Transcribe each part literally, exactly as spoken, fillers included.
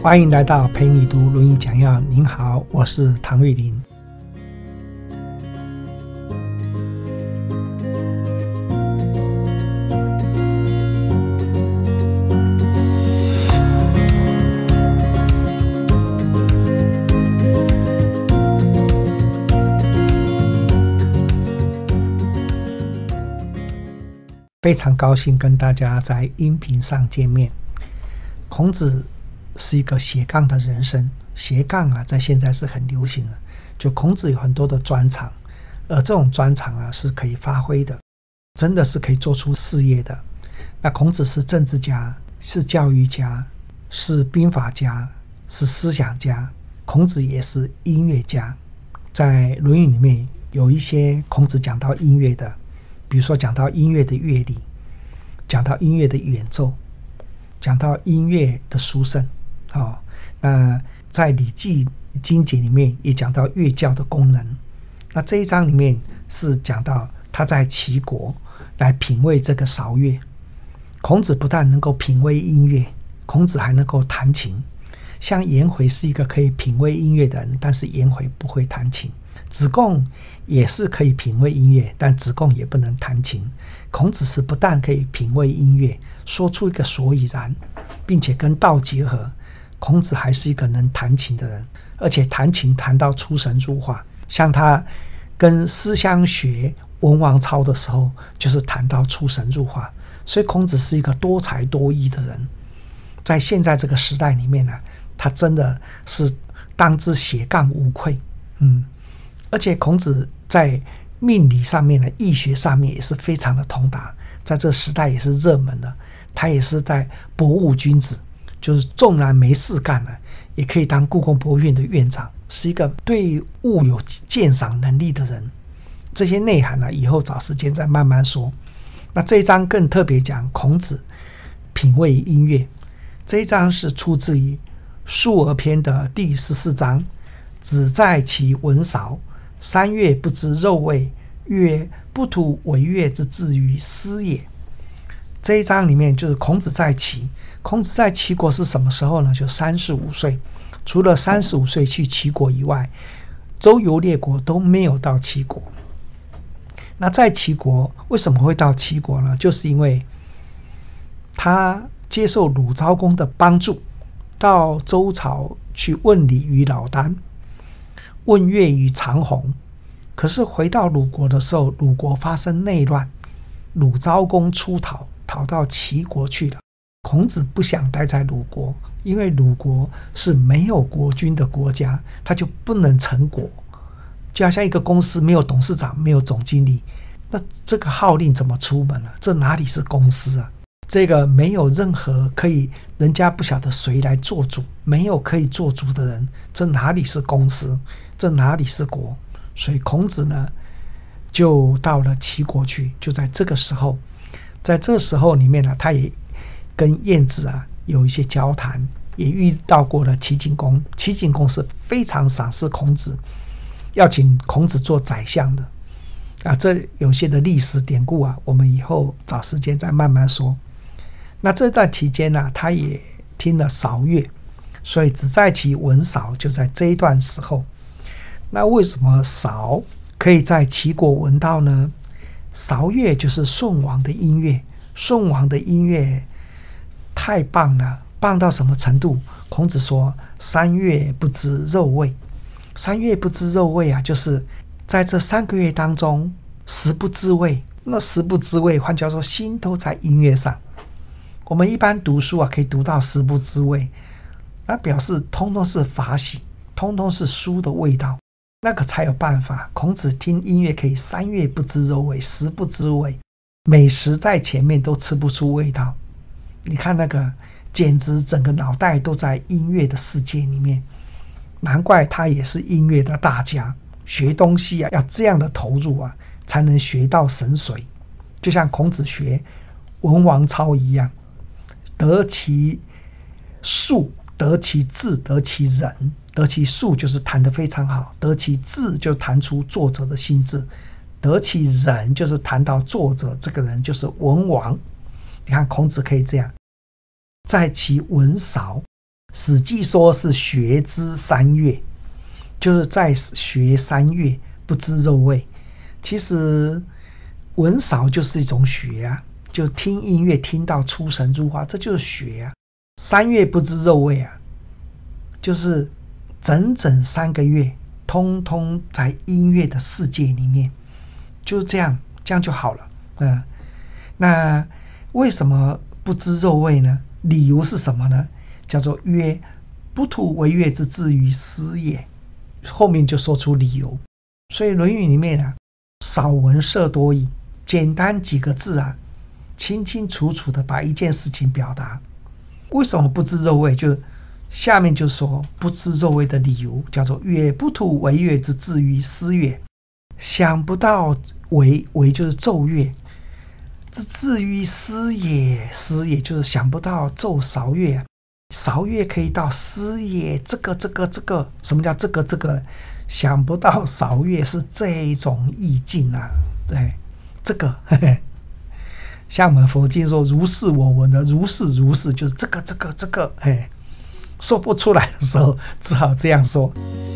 欢迎来到陪你读《论语》讲要。您好，我是唐瑞麟。非常高兴跟大家在音频上见面。孔子是一个斜杠的人生，斜杠啊，在现在是很流行的。就孔子有很多的专长，而这种专长啊是可以发挥的，真的是可以做出事业的。那孔子是政治家，是教育家，是兵法家，是思想家。孔子也是音乐家，在《论语》里面有一些孔子讲到音乐的，比如说讲到音乐的乐理，讲到音乐的演奏，讲到音乐的殊胜。哦，那在《礼记》经解里面也讲到乐教的功能。那这一章里面是讲到他在齐国来品味这个韶乐。孔子不但能够品味音乐，孔子还能够弹琴。像颜回是一个可以品味音乐的人，但是颜回不会弹琴。子贡也是可以品味音乐，但子贡也不能弹琴。孔子是不但可以品味音乐，说出一个所以然，并且跟道结合。孔子还是一个能弹琴的人，而且弹琴弹到出神入化。像他跟师襄学文王操的时候，就是弹到出神入化。所以孔子是一个多才多艺的人。在现在这个时代里面呢、啊，他真的是当之斜杠无愧。嗯，而且孔子在命理上面呢，易学上面也是非常的通达，在这个时代也是热门的。他也是在博物君子，就是纵然没事干了，也可以当故宫博物院的院长，是一个对物有鉴赏能力的人。这些内涵呢，以后找时间再慢慢说。那这一章更特别讲孔子品味音乐。这一章是出自于《述而篇》的第十四章，子在其闻韶，三月不知肉味，曰：不图为乐之至于斯也。这一章里面就是孔子在齐。孔子在齐国是什么时候呢？就三十五岁。除了三十五岁去齐国以外，周游列国都没有到齐国。那在齐国为什么会到齐国呢？就是因为他接受鲁昭公的帮助，到周朝去问礼于老聃，问乐于长虹。可是回到鲁国的时候，鲁国发生内乱，鲁昭公出逃，逃到齐国去了。孔子不想待在鲁国，因为鲁国是没有国君的国家，他就不能成国。就好像一个公司没有董事长，没有总经理，那这个号令怎么出门呢？这哪里是公司啊？这个没有任何可以，人家不晓得谁来做主，没有可以做主的人，这哪里是公司？这哪里是国？所以孔子呢，就到了齐国去。就在这个时候，在这个时候里面呢，他也跟晏子啊有一些交谈，也遇到过了齐景公。齐景公是非常赏识孔子，要请孔子做宰相的啊。这有些的历史典故啊，我们以后找时间再慢慢说。那这段期间呢、啊，他也听了韶乐，所以子在其闻韶，就在这一段时候。那为什么韶可以在齐国闻到呢？韶乐就是舜王的音乐，舜王的音乐太棒了，棒到什么程度？孔子说三月不知肉味。三月不知肉味啊，就是在这三个月当中食不知味。那食不知味，换句话说，心都在音乐上。我们一般读书啊，可以读到食不知味，那表示通通是法喜，通通是书的味道，那个才有办法。孔子听音乐可以三月不知肉味，食不知味，美食在前面都吃不出味道。你看那个，简直整个脑袋都在音乐的世界里面。难怪他也是音乐的大家，学东西啊要这样的投入啊，才能学到神髓。就像孔子学文王操一样，得其术，得其智，得其仁。得其术就是弹得非常好，得其智就弹出作者的心智，得其仁就是谈到作者这个人就是文王。你看孔子可以这样，在其闻韶， 史记说是学之三月，就是在学三月，不知肉味。其实文韶就是一种学啊，就听音乐听到出神入化，这就是学啊。三月不知肉味啊，就是整整三个月通通在音乐的世界里面，就这样这样就好了。嗯，那为什么不知肉味呢？理由是什么呢？叫做曰不图为乐之至于斯也，后面就说出理由。所以《论语》里面啊，少文色多义，简单几个字啊，清清楚楚的把一件事情表达。为什么不知肉味？就下面就说不知肉味的理由，叫做曰不图为乐之至于斯也，想不到为为就是奏乐，之至于斯也，斯也就是想不到奏韶乐。韶乐可以到斯也，这个这个这个，什么叫这个这个？想不到韶乐是这种意境啊！对，这个，嘿嘿，像我们佛经说如是我闻的，如是如是，就是这个这个这个，嘿，说不出来的时候，只好这样说。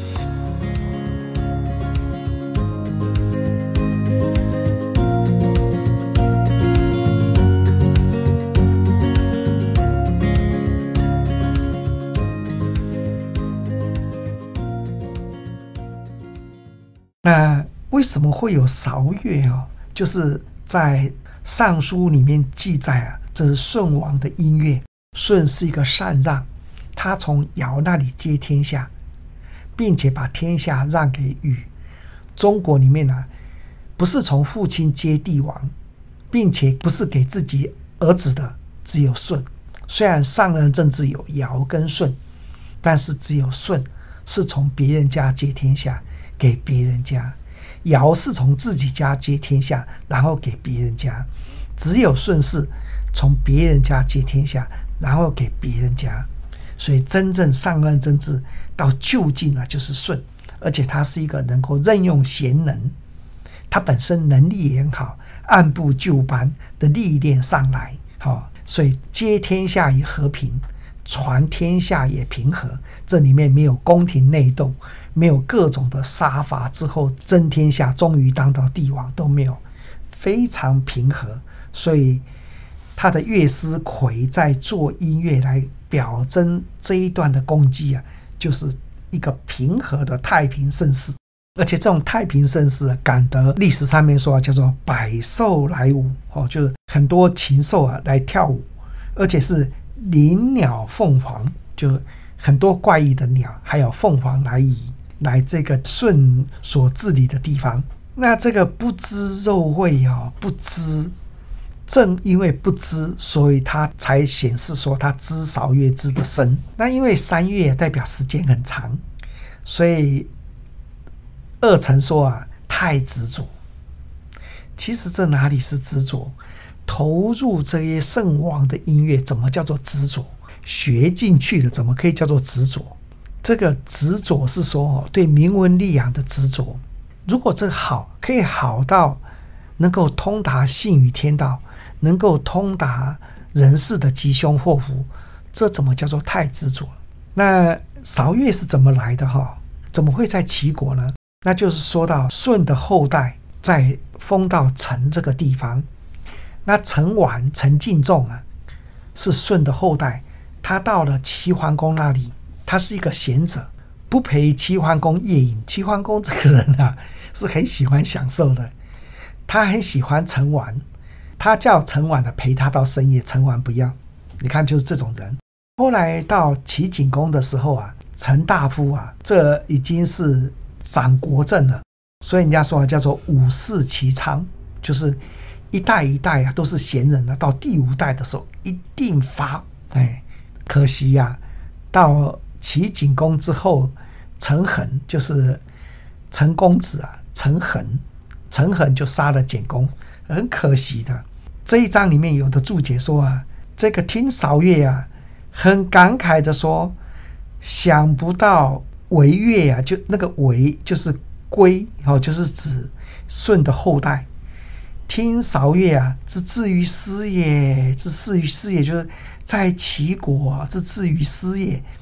那为什么会有韶乐哦？就是在尚书里面记载啊，这是舜王的音乐。舜是一个禅让，他从尧那里接天下，并且把天下让给禹。中国里面啊，不是从父亲接帝王，并且不是给自己儿子的，只有舜。虽然上任政治有尧跟舜，但是只有舜是从别人家接天下给别人家，尧是从自己家接天下然后给别人家，只有舜是从别人家接天下然后给别人家。所以真正上任政治到就近啊，就是舜，而且他是一个能够任用贤能，他本身能力也很好，按部就班的历练上来，哦，所以接天下也和平，传天下也平和，这里面没有宫廷内斗，没有各种的杀伐之后争天下终于当到帝王，都没有，非常平和。所以他的乐师魁在做音乐来表征这一段的功绩啊，就是一个平和的太平盛世。而且这种太平盛世啊，感得历史上面说叫做百兽来舞，哦，就是很多禽兽啊来跳舞，而且是灵鸟凤凰，就很多怪异的鸟还有凤凰来移来这个舜所治理的地方。那这个不知肉味哦，不知，正因为不知，所以他才显示说他知韶乐知的深。那因为三月代表时间很长，所以二程说啊，太执着。其实这哪里是执着？投入这些圣王的音乐，怎么叫做执着？学进去了，怎么可以叫做执着？这个执着是说对名闻利养的执着。如果这个好，可以好到能够通达信与天道，能够通达人世的吉凶祸福，这怎么叫做太执着？那韶乐是怎么来的哈？怎么会在齐国呢？那就是说到舜的后代在封到陈这个地方，那陈完陈敬仲啊是舜的后代，他到了齐桓公那里，他是一个贤者，不陪齐桓公夜饮。齐桓公这个人啊是很喜欢享受的，他很喜欢陈完，他叫陈完的陪他到深夜，陈完不要。你看就是这种人。后来到齐景公的时候啊，陈大夫啊这已经是掌国政了，所以人家说叫做五世其昌，就是一代一代啊都是贤人啊，到第五代的时候一定发。哎，可惜呀、啊，到齐景公之后，陈恒就是陈公子啊，陈恒，陈恒就杀了简公，很可惜的。这一章里面有的注解说啊，这个听韶乐啊，很感慨的说，想不到为乐啊，就那个为就是归哦，就是指舜的后代。听韶乐啊，之至于斯也，之至于斯也，就是在齐国啊，之至于斯也，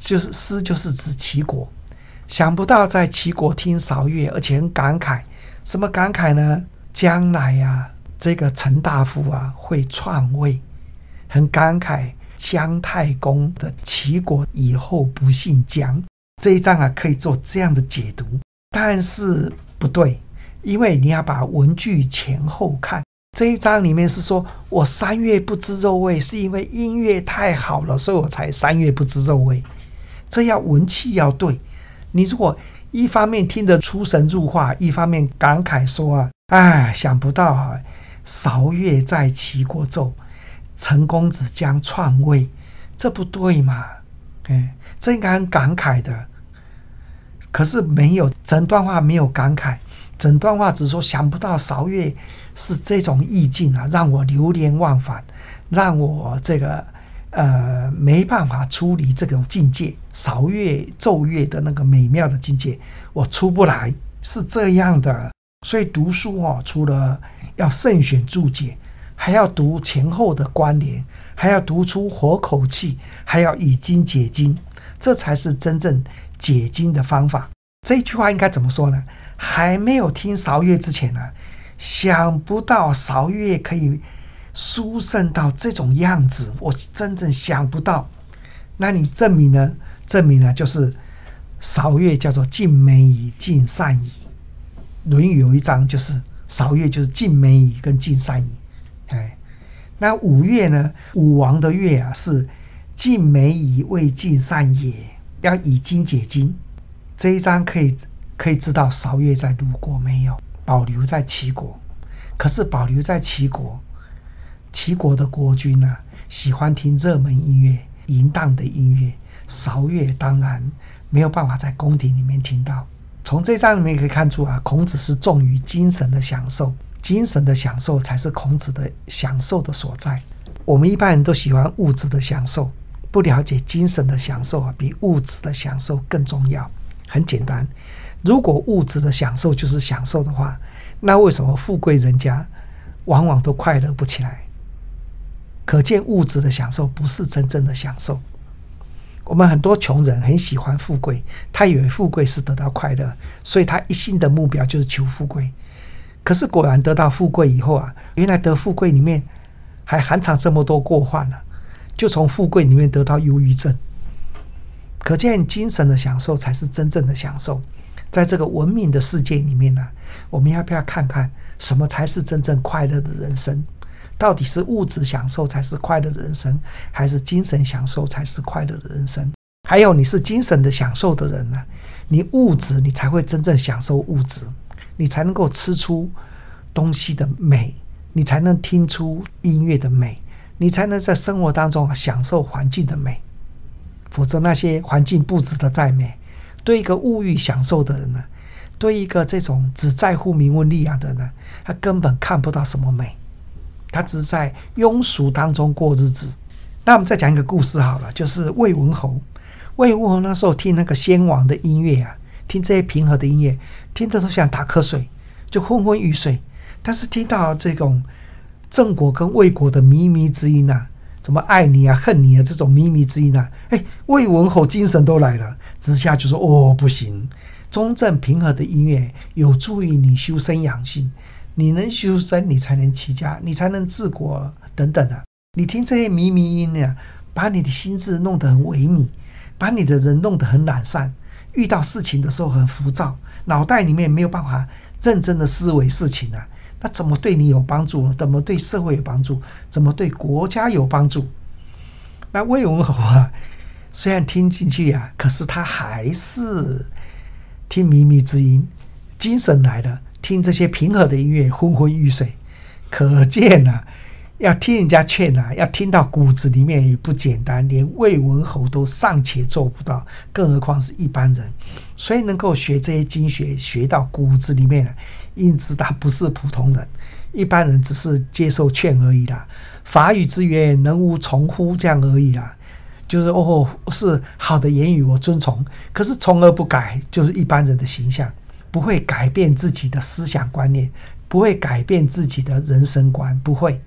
就是诗就是指齐国，想不到在齐国听韶乐，而且很感慨。什么感慨呢？将来啊，这个陈大夫啊会篡位，很感慨姜太公的齐国以后不姓姜。这一章啊可以做这样的解读，但是不对，因为你要把文句前后看。这一章里面是说我三月不知肉味，是因为音乐太好了，所以我才三月不知肉味。这要文气要对。你如果一方面听得出神入化，一方面感慨说啊，哎，想不到啊，韶乐在齐国奏，陈公子将篡位，这不对嘛？哎，这应该很感慨的。可是没有，整段话没有感慨，整段话只说想不到韶乐是这种意境啊，让我流连忘返，让我这个呃没办法处理这种境界，韶乐奏乐的那个美妙的境界，我出不来，是这样的。所以读书哦，除了要慎选注解，还要读前后的关联，还要读出活口气，还要以经解经，这才是真正解经的方法。这一句话应该怎么说呢？还没有听韶乐之前呢、啊，想不到韶乐可以殊胜到这种样子，我真正想不到。那你证明呢？证明呢，就是韶乐叫做尽美矣，尽善矣。论语有一章就是韶乐就是尽美矣跟尽善矣。哎，那五乐呢？武王的乐啊是尽美矣，未尽善也，要以经解经。这一章可以可以知道韶乐在鲁国没有，保留在齐国。可是保留在齐国，齐国的国君啊，喜欢听热门音乐、淫荡的音乐，韶乐当然没有办法在宫廷里面听到。从这章里面可以看出啊，孔子是重于精神的享受，精神的享受才是孔子的享受的所在。我们一般人都喜欢物质的享受，不了解精神的享受啊，比物质的享受更重要。很简单，如果物质的享受就是享受的话，那为什么富贵人家往往都快乐不起来？可见物质的享受不是真正的享受。我们很多穷人很喜欢富贵，他以为富贵是得到快乐，所以他一心的目标就是求富贵。可是果然得到富贵以后啊，原来得富贵里面还含藏这么多过患了、啊，就从富贵里面得到忧郁症。可见精神的享受才是真正的享受。在这个文明的世界里面呢、啊，我们要不要看看什么才是真正快乐的人生？到底是物质享受才是快乐的人生，还是精神享受才是快乐的人生？还有你是精神的享受的人呢、啊，你物质你才会真正享受物质，你才能够吃出东西的美，你才能听出音乐的美，你才能在生活当中享受环境的美。否则那些环境布置的再美，对一个物欲享受的人呢，对一个这种只在乎名闻利养的人呢，他根本看不到什么美，他只是在庸俗当中过日子。那我们再讲一个故事好了，就是魏文侯。魏文侯那时候听那个先王的音乐啊，听这些平和的音乐，听得都想打瞌睡，就昏昏欲睡。但是听到这种郑国跟魏国的靡靡之音啊，怎么爱你啊恨你啊这种靡靡之音啊，哎，魏文侯精神都来了，之下就说哦不行，中正平和的音乐有助于你修身养性，你能修身你才能齐家，你才能治国等等啊。你听这些靡靡音呢、啊，把你的心智弄得很萎靡，把你的人弄得很懒散，遇到事情的时候很浮躁，脑袋里面没有办法认真的思维事情啊，那怎么对你有帮助呢？怎么对社会有帮助？怎么对国家有帮助？那魏文侯啊，虽然听进去啊，可是他还是听靡靡之音，精神来了，听这些平和的音乐，昏昏欲睡。可见啊，要听人家劝啊，要听到骨子里面也不简单，连魏文侯都尚且做不到，更何况是一般人。所以能够学这些经学，学到骨子里面啊，因此他不是普通人，一般人只是接受劝而已啦。法语之言，能无从乎？这样而已啦。就是哦，是好的言语，我遵从。可是从而不改，就是一般人的形象，不会改变自己的思想观念，不会改变自己的人生观，不会。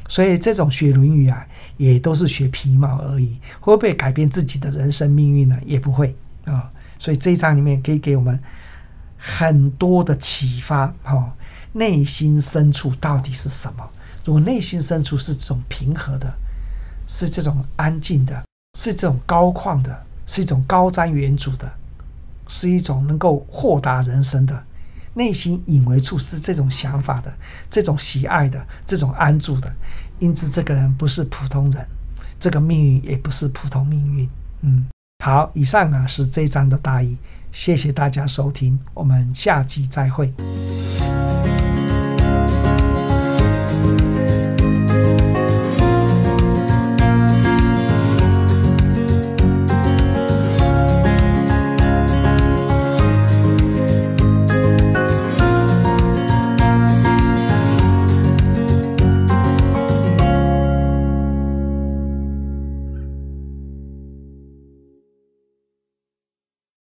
所以这种学《论语》啊，也都是学皮毛而已，会不会改变自己的人生命运呢？也不会啊、哦。所以这一章里面可以给我们很多的启发。哦，内心深处到底是什么？如果内心深处是这种平和的，是这种安静的，是这种高旷的，是一种高瞻远瞩的，是一种能够豁达人生的，内心隐微处是这种想法的，这种喜爱的，这种安住的，因此这个人不是普通人，这个命运也不是普通命运。嗯，好，以上啊是这一章的大意，谢谢大家收听，我们下集再会。